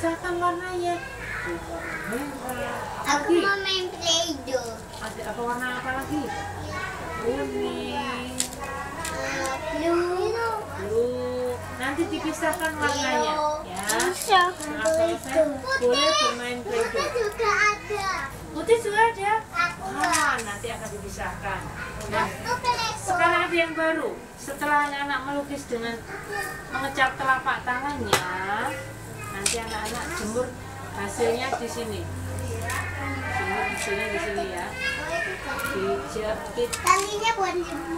dipisahkan warnanya. Warna merah. Aku mau main Play-Doh. Ada apa warna apa lagi? Kuning, blue. Nanti dipisahkan warnanya, ya. Bisa. Nah, selesai boleh bermain Play-Doh. Juga ada. Putih juga ada. Aku Nanti akan dipisahkan. Nah, aku Play-Doh. sekarang ada yang baru. Setelah anak-anak melukis dengan mengecat telapak tangannya, nanti anak-anak jemur hasilnya di sini. Jemur hasilnya di sini ya. Dijepit. Talinya buat